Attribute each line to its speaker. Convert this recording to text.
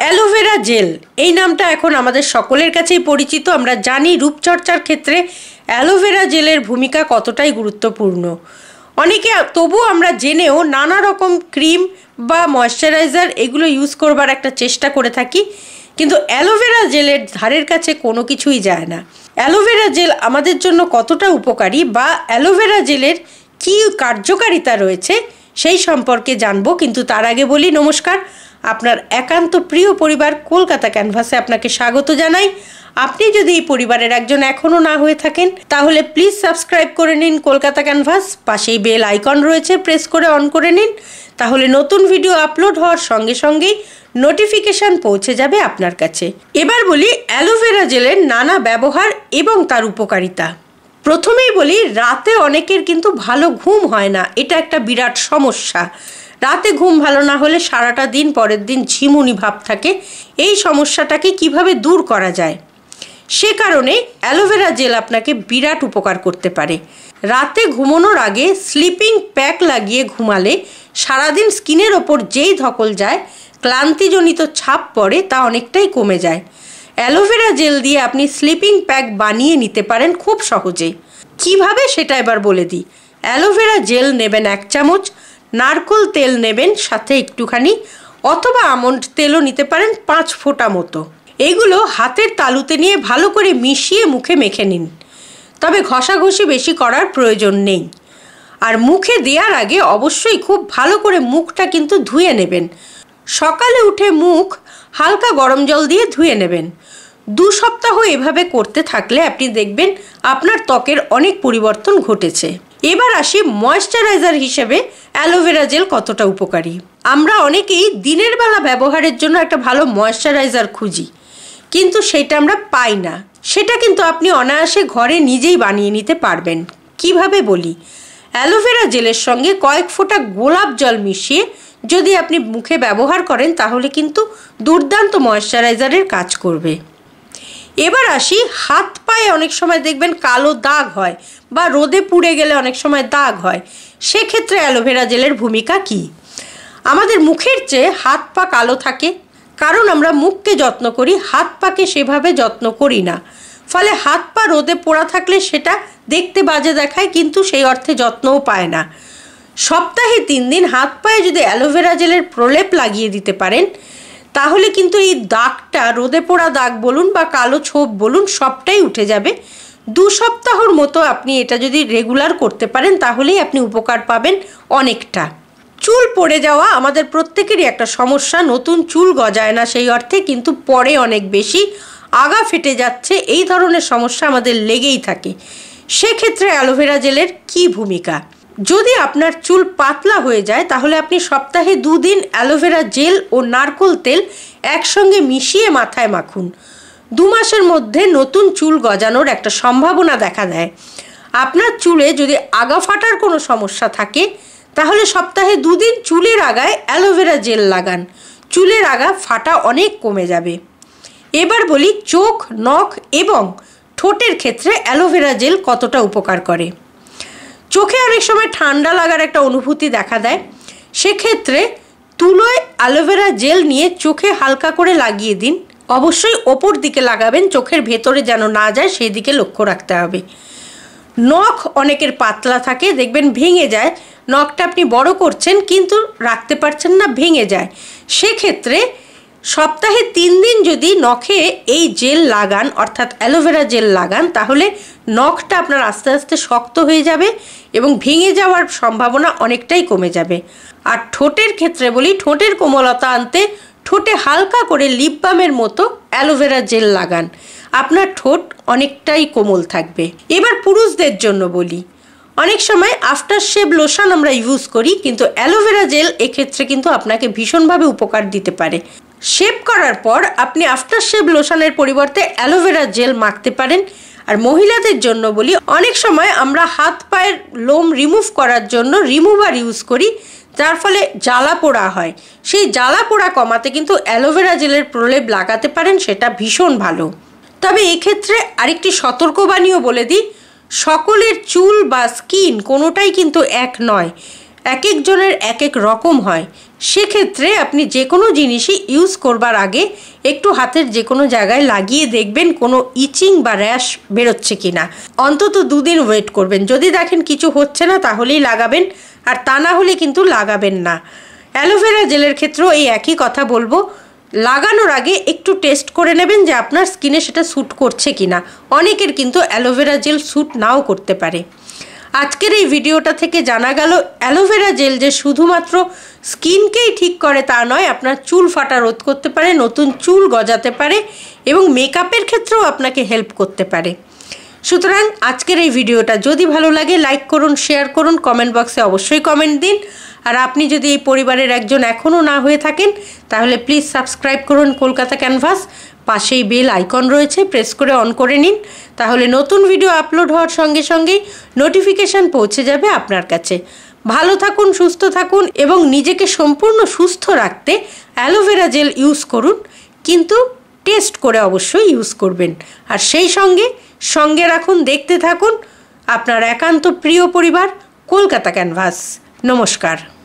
Speaker 1: Aloe vera gel এই নামটা এখন আমাদের সকলের কাছেই পরিচিত। আমরা জানি রূপচর্চার ক্ষেত্রে অ্যালোভেরা জেলের ভূমিকা কতটাই গুরুত্বপূর্ণ। অনেকে তবুও আমরা জেনেও নানা রকম ক্রিম বা ময়শ্চারাইজার এগুলো ইউজ করবার একটা চেষ্টা করে থাকি, কিন্তু অ্যালোভেরা জেলের ধারের কাছে কোনো কিছুই যায় না। অ্যালোভেরা জেল আমাদের জন্য কতটা উপকারী বা অ্যালোভেরা জেলের কী কার্যকারিতা রয়েছে সেই সম্পর্কে জানবো, কিন্তু তার আগে বলি নমস্কার। আপনার একান্ত প্রিয় পরিবার কলকাতা ক্যানভাসে আপনাকে স্বাগত জানাই। আপনি যদি এই পরিবারের একজন এখনও না হয়ে থাকেন তাহলে প্লিজ সাবস্ক্রাইব করে নিন কলকাতা ক্যানভাস। পাশেই বেল আইকন রয়েছে, প্রেস করে অন করে নিন, তাহলে নতুন ভিডিও আপলোড হওয়ার সঙ্গে সঙ্গেই নোটিফিকেশান পৌঁছে যাবে আপনার কাছে। এবার বলি অ্যালোভেরা জেলের নানা ব্যবহার এবং তার উপকারিতা। প্রথমেই বলি, রাতে অনেকের কিন্তু ভালো ঘুম হয় না, এটা একটা বিরাট সমস্যা। রাতে ঘুম ভালো না হলে সারাটা দিন পরের দিন ঝিমুনি ভাব থাকে। এই সমস্যাটাকে কিভাবে দূর করা যায়, সে কারণে অ্যালোভেরা জেল আপনাকে বিরাট উপকার করতে পারে। রাতে ঘুমানোর আগে স্লিপিং প্যাক লাগিয়ে ঘুমালে সারাদিন স্কিনের ওপর যেই ধকল যায়, ক্লান্তিজনিত ছাপ পড়ে, তা অনেকটাই কমে যায়। অ্যালোভেরা জেল দিয়ে আপনি স্লিপিং প্যাক বানিয়ে নিতে পারেন খুব সহজেই। কিভাবে সেটা এবার বলে দিই। অ্যালোভেরা জেল নেবেন 1 চামচ, নারকেল তেল নেবেন সাথে একটুখানি, অথবা আমন্ড তেলও নিতে পারেন 5 ফোঁটা মতো। এগুলো হাতের তালুতে নিয়ে ভালো করে মিশিয়ে মুখে মেখে নিন, তবে ঘষাঘষি বেশি করার প্রয়োজন নেই। আর মুখে দেওয়ার আগে অবশ্যই খুব ভালো করে মুখটা কিন্তু ধুয়ে নেবেন। সকালে উঠে মুখ হালকা গরম জল দিয়ে ধুয়ে নেবেন। 2 সপ্তাহ এভাবে করতে থাকলে আপনি দেখবেন আপনার ত্বকের অনেক পরিবর্তন ঘটেছে। এবার আসি ময়শ্চারাইজার হিসেবে অ্যালোভেরা জেল কতটা উপকারী। আমরা অনেকেই দিনের বেলা ব্যবহারের জন্য একটা ভালো ময়শ্চারাইজার খুঁজি, কিন্তু সেটা আমরা পাই না। সেটা কিন্তু আপনি অনায়াসে ঘরে নিজেই বানিয়ে নিতে পারবেন। কিভাবে বলি। অ্যালোভেরা জেলের সঙ্গে কয়েক ফোঁটা গোলাপ জল মিশিয়ে যদি আপনি মুখে ব্যবহার করেন তাহলে কিন্তু দুর্দান্ত ময়শ্চারাইজারের কাজ করবে। এবার আসি, হাত পায়ে অনেক সময় দেখবেন কালো দাগ হয় বা রোদে পুড়ে গেলে অনেক সময় দাগ হয়। সেক্ষেত্রে অ্যালোভেরা জেলের ভূমিকা কী? আমাদের মুখের চেয়ে হাত পা কালো থাকে, কারণ আমরা মুখকে যত্ন করি, হাত পাকে সেভাবে যত্ন করি না। ফলে হাত পা রোদে পোড়া থাকলে সেটা দেখতে বাজে দেখায়, কিন্তু সেই অর্থে যত্নও পায় না। সপ্তাহে 3 দিন হাত পায়ে যদি অ্যালোভেরা জেলের প্রলেপ লাগিয়ে দিতে পারেন তাহলে কিন্তু এই দাগটা, রোদে পোড়া দাগ বলুন বা কালো ছোপ বলুন, সবটাই উঠে যাবে। 2 সপ্তাহর মতো আপনি এটা যদি রেগুলার করতে পারেন তাহলেই আপনি উপকার পাবেন অনেকটা। চুল পড়ে যাওয়া আমাদের প্রত্যেকেরই একটা সমস্যা। নতুন চুল গজায় না সেই অর্থে, কিন্তু পড়ে অনেক বেশি, আগা ফেটে যাচ্ছে, এই ধরনের সমস্যা আমাদের লেগেই থাকে। সেক্ষেত্রে অ্যালোভেরা জেলের কী ভূমিকা? যদি আপনার চুল পাতলা হয়ে যায় তাহলে আপনি সপ্তাহে 2 দিন অ্যালোভেরা জেল ও নারকেল তেল একসঙ্গে মিশিয়ে মাথায় মাখুন। 2 মাসের মধ্যে নতুন চুল গজানোর একটা সম্ভাবনা দেখা দেয়। আপনার চুলে যদি আগা ফাটার কোনো সমস্যা থাকে তাহলে সপ্তাহে 2 দিন চুলের আগায় অ্যালোভেরা জেল লাগান, চুলের আগা ফাটা অনেক কমে যাবে। এবার বলি চোখ, নখ এবং ঠোঁটের ক্ষেত্রে অ্যালোভেরা জেল কতটা উপকার করে। চোখে অনেক সময় ঠান্ডা লাগার একটা অনুভূতি দেখা দেয়, সেক্ষেত্রে তুলোয় অ্যালোভেরা জেল নিয়ে চোখে হালকা করে লাগিয়ে দিন। অবশ্যই ওপর দিকে লাগাবেন, চোখের ভেতরে যেন না যায় সেই দিকে লক্ষ্য রাখতে হবে। নখ অনেকের পাতলা থাকে, দেখবেন ভেঙে যায়। নখটা আপনি বড় করছেন কিন্তু রাখতে পারছেন না, ভেঙে যায়। সেক্ষেত্রে সপ্তাহে 3 দিন যদি নখে এই জেল লাগান, অর্থাৎ অ্যালোভেরা জেল লাগান, তাহলে নখটা আপনার আস্তে আস্তে শক্ত হয়ে যাবে এবং ভেঙে যাওয়ার সম্ভাবনা অনেকটাই কমে যাবে। আর ঠোঁটের ক্ষেত্রে বলি, ঠোঁটের কোমলতা আনতে ঠোঁটে হালকা করে লিপ বামের মতো অ্যালোভেরা জেল লাগান, আপনার ঠোঁট অনেকটাই কোমল থাকবে। এবার পুরুষদের জন্য বলি, অনেক সময় আফটার শেভ লোশন আমরা ইউজ করি, কিন্তু অ্যালোভেরা জেল এক্ষেত্রে কিন্তু আপনাকে ভীষণভাবে উপকার দিতে পারে। শেভ করার পর আপনি আফটার শেভ লোশনের পরিবর্তে অ্যালোভেরা জেল মাখতে পারেন। আর মহিলাদের জন্য বলি, অনেক সময় আমরা হাত পায়ের লোম রিমুভ করার জন্য রিমুভার ইউজ করি, যার ফলে জ্বালা পোড়া হয়। সেই জ্বালা পোড়া কমাতে কিন্তু অ্যালোভেরা জেলের প্রলেপ লাগাতে পারেন, সেটা ভীষণ ভালো। তবে এক্ষেত্রে আরেকটি সতর্কবাণীও বলে দিই, সকলের চুল বা স্কিন কোনোটাই কিন্তু এক নয়। এক একজনের এক এক রকম হয়। সেক্ষেত্রে আপনি যে কোনো জিনিসই ইউজ করবার আগে একটু হাতের যে কোনো জায়গায় লাগিয়ে দেখবেন কোনো ইচিং বা র্যাশ বেরোচ্ছে কি না। অন্তত 2 দিন ওয়েট করবেন। যদি দেখেন কিছু হচ্ছে না তাহলেই লাগাবেন, আর তা না হলে কিন্তু লাগাবেন না। অ্যালোভেরা জেলের ক্ষেত্রেও এই একই কথা বলবো, লাগানোর আগে একটু টেস্ট করে নেবেন যে আপনার স্কিনে সেটা স্যুট করছে কি না। অনেকের কিন্তু অ্যালোভেরা জেল স্যুট নাও করতে পারে। আজকের এই ভিডিওটা থেকে জানা গেল অ্যালোভেরা জেল যে শুধুমাত্র স্কিনকেই ঠিক করে তা নয়, আপনার চুল ফাটা রোধ করতে পারে, নতুন চুল গজাতে পারে এবং মেকআপের ক্ষেত্রেও আপনাকে হেল্প করতে পারে। সুতরাং আজকের এই ভিডিওটা যদি ভালো লাগে লাইক করুন, শেয়ার করুন, কমেন্ট বক্সে অবশ্যই কমেন্ট দিন। আর আপনি যদি এই পরিবারের একজন এখনও না হয়ে থাকেন তাহলে প্লিজ সাবস্ক্রাইব করুন কলকাতা ক্যানভাস। পাশেই বেল আইকন রয়েছে, প্রেস করে অন করে নিন, তাহলে নতুন ভিডিও আপলোড হওয়ার সঙ্গে সঙ্গেই নোটিফিকেশান পৌঁছে যাবে আপনার কাছে। ভালো থাকুন, সুস্থ থাকুন এবং নিজেকে সম্পূর্ণ সুস্থ রাখতে অ্যালোভেরা জেল ইউজ করুন, কিন্তু টেস্ট করে অবশ্যই ইউজ করবেন। আর সেই সঙ্গে রাখুন, দেখতে থাকুন আপনার একান্ত প্রিয় পরিবার কলকাতা ক্যানভাস। নমস্কার।